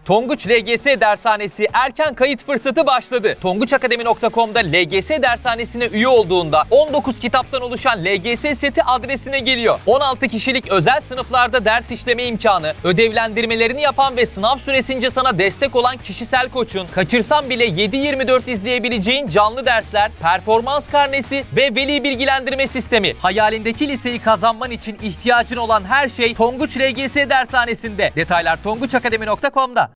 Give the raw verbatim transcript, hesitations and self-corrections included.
Tonguç L G S Dershanesi erken kayıt fırsatı başladı. tonguç akademi nokta com'da L G S Dershanesi'ne üye olduğunda on dokuz kitaptan oluşan L G S seti adresine geliyor. on altı kişilik özel sınıflarda ders işleme imkanı, ödevlendirmelerini yapan ve sınav süresince sana destek olan kişisel koçun, kaçırsan bile yedi yirmi dört izleyebileceğin canlı dersler, performans karnesi ve veli bilgilendirme sistemi. Hayalindeki liseyi kazanman için ihtiyacın olan her şey Tonguç L G S Dershanesi'nde. Detaylar tonguç akademi nokta com'da.